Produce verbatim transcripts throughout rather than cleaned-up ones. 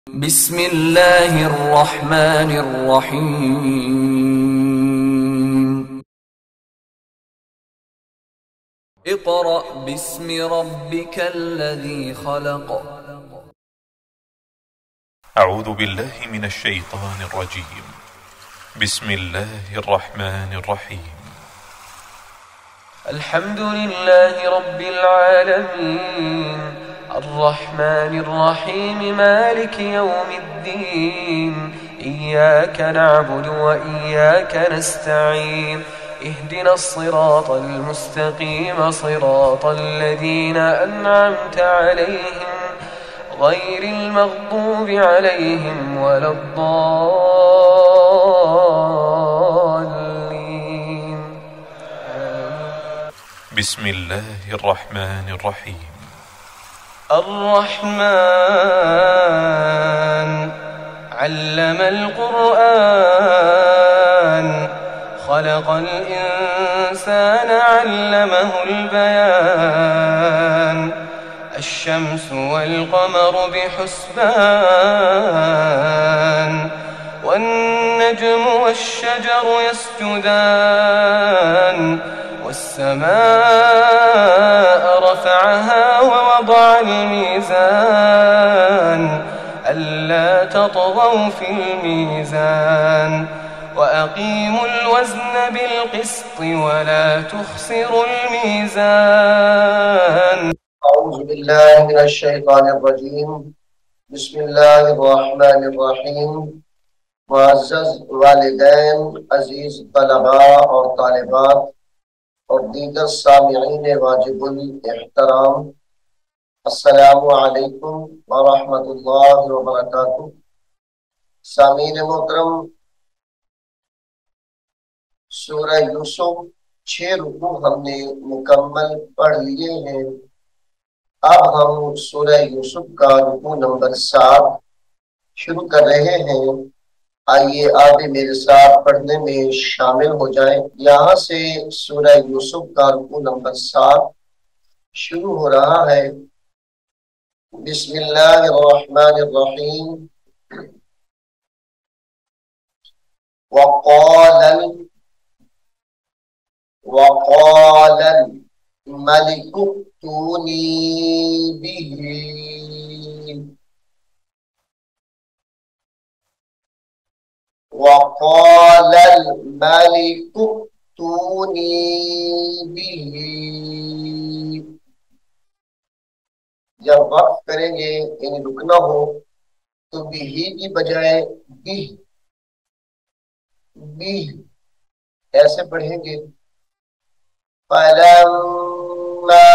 بسم الله الرحمن الرحيم. اقرأ باسم ربك الذي خلق. أعوذ بالله من الشيطان الرجيم. بسم الله الرحمن الرحيم. الحمد لله رب العالمين الرحمن الرحيم مالك يوم الدين إياك نعبد وإياك نستعين اهدنا الصراط المستقيم صراط الذين أنعمت عليهم غير المغضوب عليهم ولا الضالين. بسم الله الرحمن الرحيم. الرحمن علم القرآن خلق الإنسان علمه البيان الشمس والقمر بحسبان والنجم والشجر يسجدان والسماء رفعها ووضع الميزان ألا تطغوا في الميزان وأقيموا الوزن بالقسط ولا تخسروا الميزان. أعوذ بالله من الشیطان الرجیم. بسم اللہ الرحمن الرحیم. معزز والدین، عزیز طلباء اور طالبات اور دیگر سامعین واجب الاحترام، السلام علیکم ورحمۃ اللہ وبرکاتہ. سامعین محترم، سورہ یوسف چھ رکوع ہم نے مکمل پڑھ لیے ہیں. اب ہم سورہ یوسف کا رکوع نمبر سات شروع کر رہے ہیں. آئیے آپ بھی میرے ساتھ پڑھنے میں شامل ہو جائیں. یہاں سے سورہ یوسف کا رکوع نمبر سات شروع ہو رہا ہے. بسم اللہ الرحمن الرحیم. وقال وقال الملك ائتوني به وقال الملك ائتوني به. جب وقف کریں گے یعنی رکنا ہو تو بھی کی بجائے بھی بھی ایسے پڑھیں گے. فَلَمَّا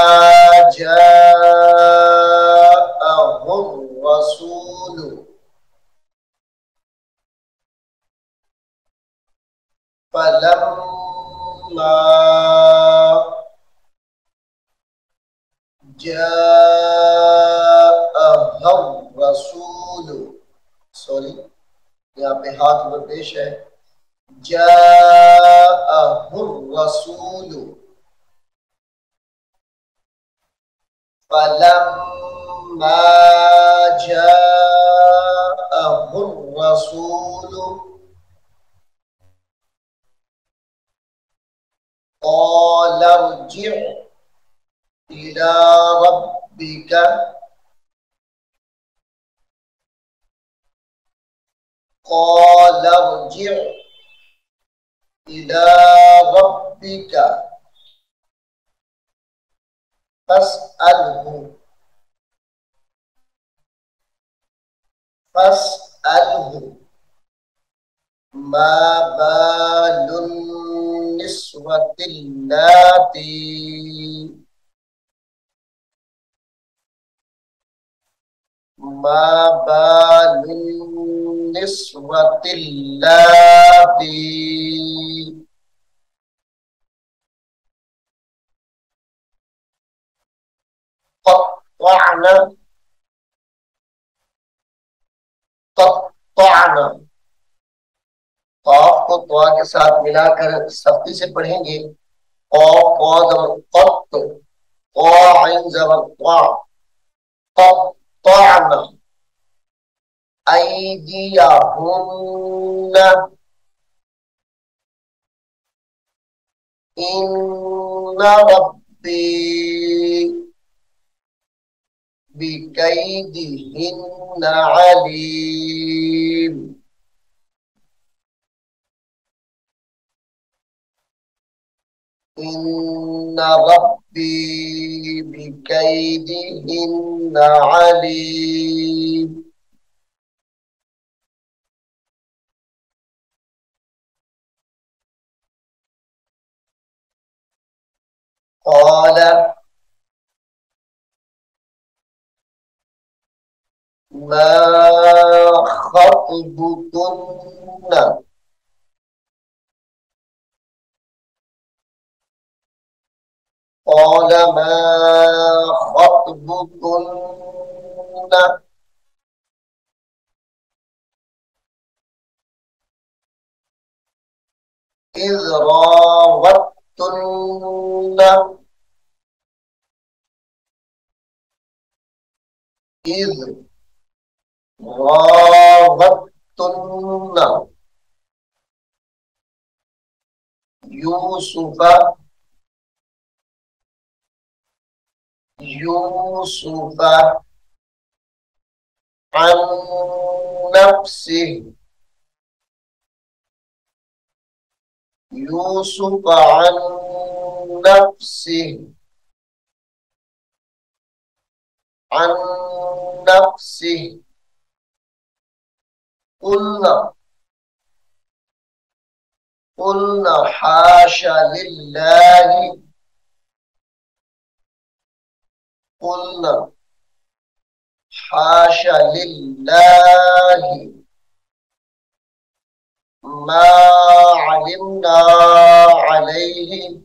جَاءَهُ الرَّسُولُ فَلَمَّا جَاءَهُ الرَّسُولُ سوری یہاں پہ ہاتھ میں پیش ہے. جَاءَهُ الرَّسُولُ فَلَمَّا جَاءَهُ الرَّسُولُ قَالَ ارْجِعْ إِلَى رَبِّكَ قَالَ ارْجِعْ إِلَى رَبِّكَ فاسأله فاسأله ما بال النسوة اللاتي ما بال النسوة اللاتي قطعنا قطعنا. قاف کو طا کے ساتھ ملا کر سختی سے پڑھیں گے. قاف قاد اور قط قا عین زبر قا قطعنا أيديهن إن ربي بكيدهن عليم إن ربي بكيدهن عليم قال ما خطبكن قال ما خطبكن إذ راوتن إذ راوتن يوسف يوسف عن نفسه يوسف عن نفسه عن نفسه قلنا قلنا حاشا لله قلنا حاشا لله ما علمنا عليه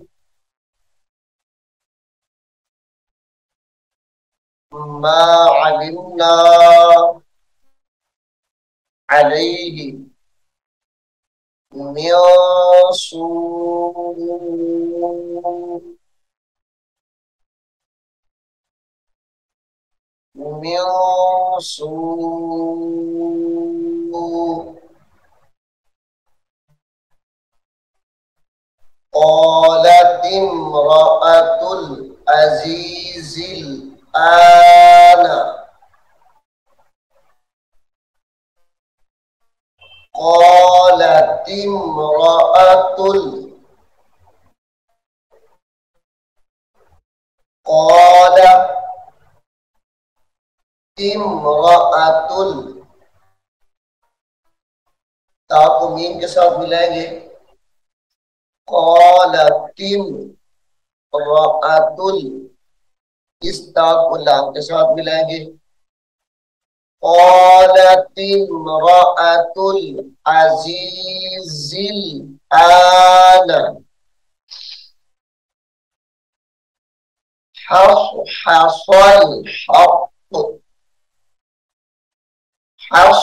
ما علمنا عليه من سوء من سوء قالت امرأة العزيز الآن قالت امرأة قالت امرأة تا کو میم کے ساتھ ملائیں گے قالت امرأة اس تا کو لام کے ساتھ ملائیں گے قالت امرأة العزيز الآن حصل الحق حص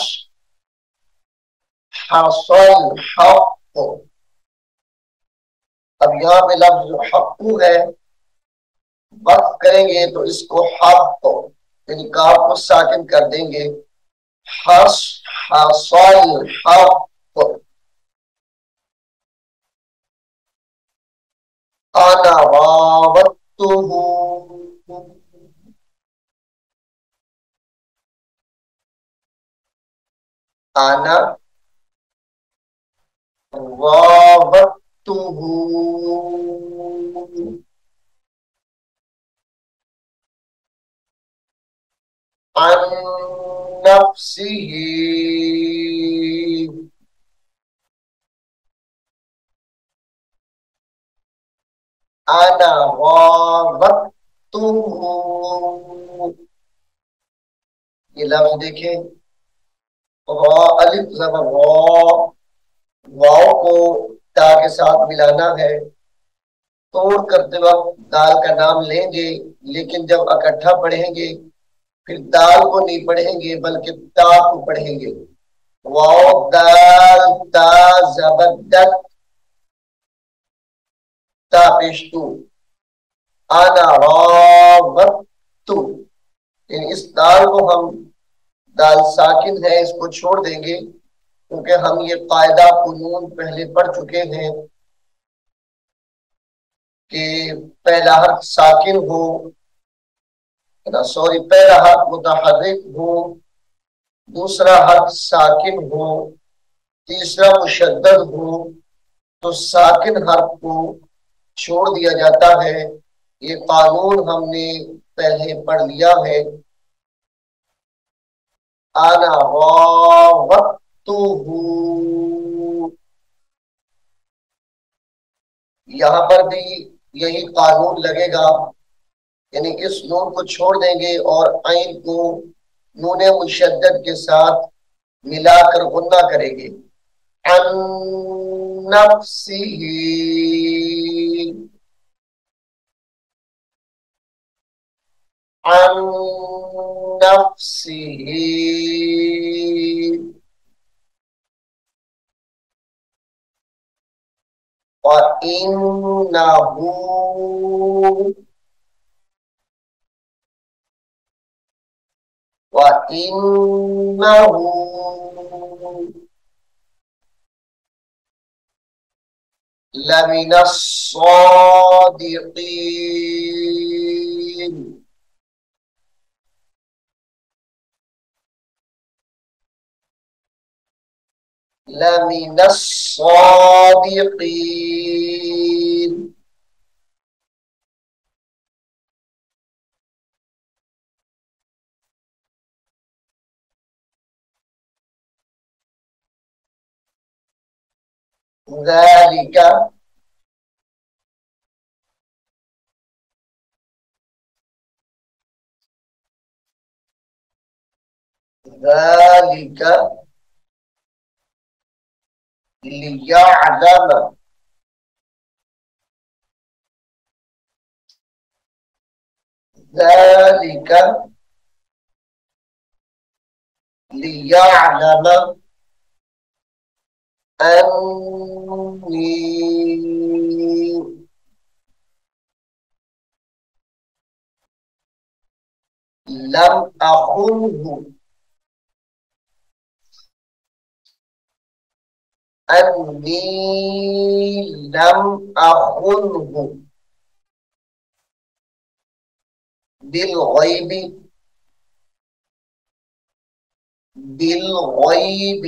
حصل الحق اب یہاں پہ لفظ حق ہے وقف کریں گے تو اس کو حق یعنی کاف کو ساکن کر دیں گے حص حصل الحق انا راودته انا راودته عن نفسه انا راودته یہ لفظ دیکھیں را الف زبر را واو کو تا کے ساتھ ملانا ہے توڑ کرتے وقت دال کا نام لیں گے لیکن جب اکٹھا پڑھیں گے پھر دال کو نہیں پڑھیں گے بلکہ تا کو پڑھیں گے واو دال تا زبردت تا پیشتو انا راوتو یعنی اس دال کو ہم دال ساکن ہے، اس کو چھوڑ دیں گے کیونکہ ہم یہ قاعدہ قانون پہلے پڑھ چکے ہیں کہ پہلا حرف ساکن ہو سوری پہلا حرف متحرک ہو، دوسرا حرف ساکن ہو، تیسرا مشدد ہو تو ساکن حرف کو چھوڑ دیا جاتا ہے۔ یہ قانون ہم نے پہلے پڑھ لیا ہے۔ انا راغبتہ، یہاں پر بھی یہی قانون لگے گا، یعنی اس نون کو چھوڑ دیں گے اور عین کو نون مشدد کے ساتھ ملا کر غنہ کریں گے۔ عن نفسہ، عن نفسہ، وَإِنَّهُ وَإِنَّهُ لَمِنَ الصَّادِقِينَ، لَمِنَ الصَّادِقِينَ۔ ذَلِكَ، ذَلِكَ لِيَعْلَمَ، ذَلِكَ لِيَعْلَمَ أَنِّي لَمْ أَخُنْهُ، أَنِّي لَمْ أَخُنْهُ بِالْغَيْبِ، بِالْغَيْبِ،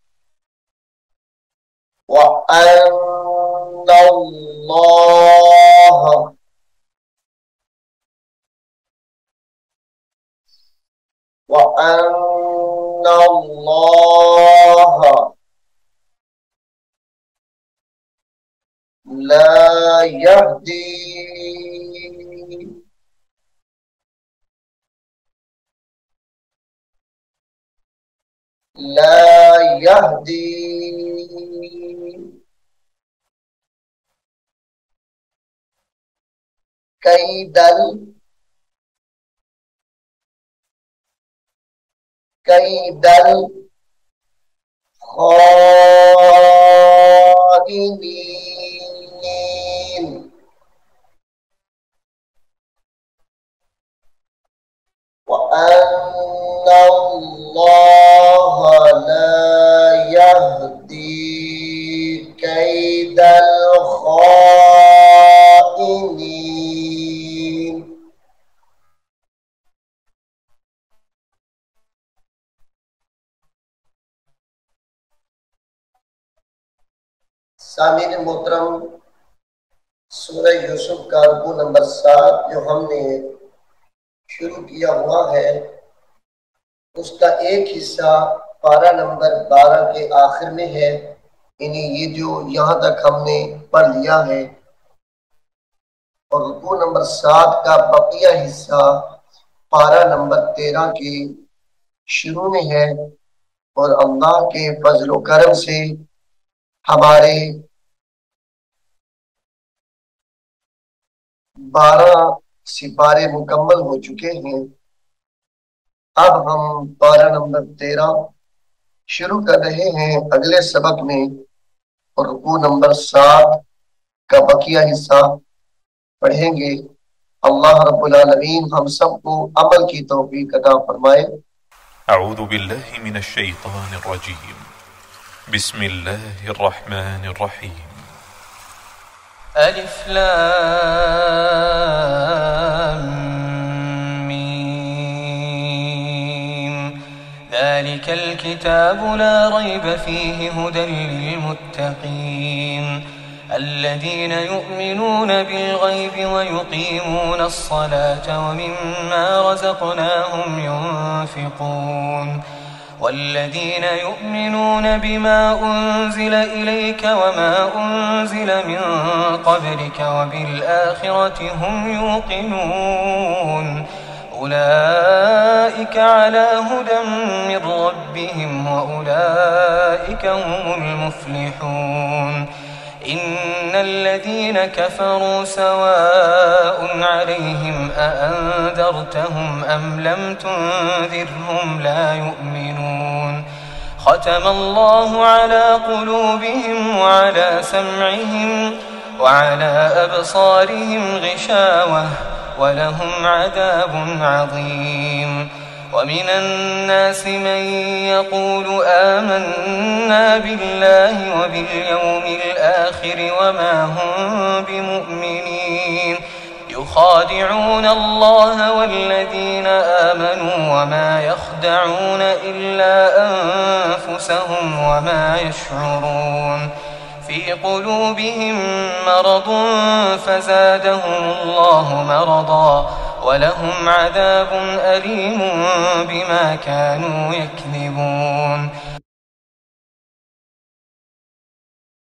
وَأَنَّ اللَّهَ وَأَنَّ اللَّهَ لَا يَهْدِي لا يهدي كيد كيد الخائنين، وأن الله لا يهدي كيد الخائنين۔ سامعین محترم، سورہ یوسف کا رکوع نمبر سات جو ہم نے شروع کیا ہوا ہے، اس کا ایک حصہ پارہ نمبر بارہ کے آخر میں ہے، یعنی یہ جو یہاں تک ہم نے پڑھ لیا ہے، اور رکوع نمبر سات کا بقیہ حصہ پارہ نمبر تیرہ کے شروع میں ہے، اور اللہ کے فضل و کرم سے ہمارے بارہ سپارے مکمل ہو چکے ہیں۔ اب ہم پارہ نمبر تیرہ شروع کر رہے ہیں اگلے سبق میں، اور رکوع نمبر سات کا بقیہ حصہ پڑھیں گے۔ اللہ رب العالمین ہم سب کو عمل کی توفیق عطا فرمائے۔ أعوذ بالله من الشيطان الرجيم. بسم الله الرحمن الرحيم. ألف لام ميم. ذلك الكتاب لا ريب فيه هدى للمتقين الذين يؤمنون بالغيب ويقيمون الصلاة ومما رزقناهم ينفقون والذين يؤمنون بما أنزل إليك وما أنزل من قبلك وبالآخرة هم يوقنون أولئك على هدى من ربهم وأولئك هم المفلحون إن الذين كفروا سواء عليهم أأنذرتهم أم لم تنذرهم لا يؤمنون ختم الله على قلوبهم وعلى سمعهم وعلى أبصارهم غشاوة ولهم عذاب عظيم ومن الناس من يقول آمنا بالله وباليوم الآخر وما هم بمؤمنين يخادعون الله والذين آمنوا وما يخدعون إلا أنفسهم وما يشعرون في قلوبهم مرض فزادهم الله مرضا ولهم عذاب أليم بما كانوا يكذبون